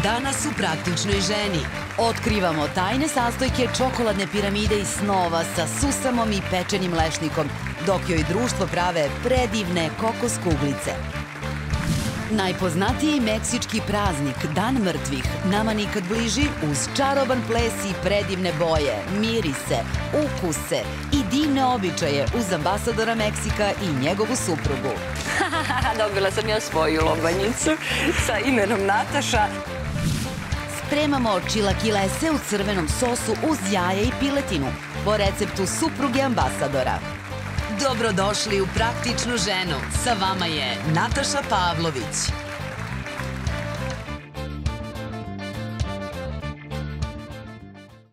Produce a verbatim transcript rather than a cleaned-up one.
Danas u Praktičnoj ženi. Otkrivamo tajne sastojke čokoladne piramide iz snova sa susamom i pečenim lešnikom, dok joj društvo prave predivne kokos kuglice. Najpoznatiji meksički praznik, Dan mrtvih, nama nikad bliži uz čaroban ples i predivne boje, mirise, ukuse i divne običaje uz ambasadora Meksika i njegovu suprugu. Dobila sam ja svoju lobanjicu sa imenom Nataša. Spremamo čilakilese u crvenom sosu uz jaje i piletinu, po receptu supruge ambasadora. Dobrodošli u Praktičnu ženu. Sa vama je Nataša Pavlović.